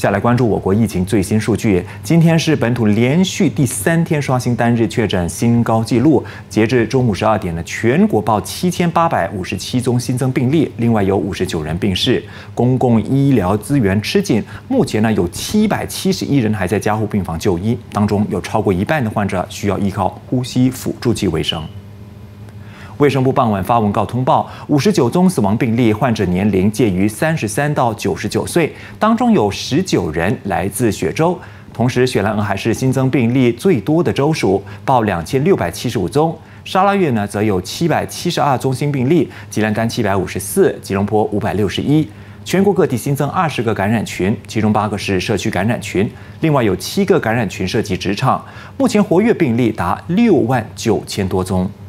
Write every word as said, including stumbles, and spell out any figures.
下来关注我国疫情最新数据。今天是本土连续第三天刷新单日确诊新高纪录。截至中午十二点呢，全国报七千八百五十七宗新增病例，另外有五十九人病逝。公共医疗资源吃紧，目前呢有七百七十一人还在加护病房就医，当中有超过一半的患者需要依靠呼吸辅助器为生。卫生部傍晚发文告通报，五十九宗死亡病例，患者年龄介于三十三到九十九岁，当中有十九人来自雪州。同时，雪兰莪还是新增病例最多的州属，报两千六百七十五宗。沙拉越呢，则有七百七十二宗新病例，吉兰丹七百五十四，吉隆坡五百六十一。全国各地新增二十个感染群，其中八个是社区感染群，另外有七个感染群涉及职场。目前活跃病例达六万九千多宗。